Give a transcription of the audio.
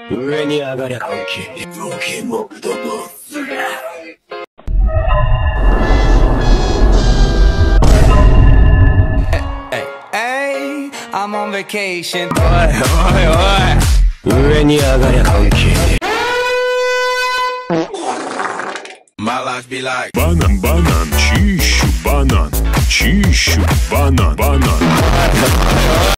上に上がりゃ関係ボケモッドボスが I'm on vacation. おいおいおい上に上がりゃ関係 My life be like Банан, банан, чищу банан, чищу банан, банан.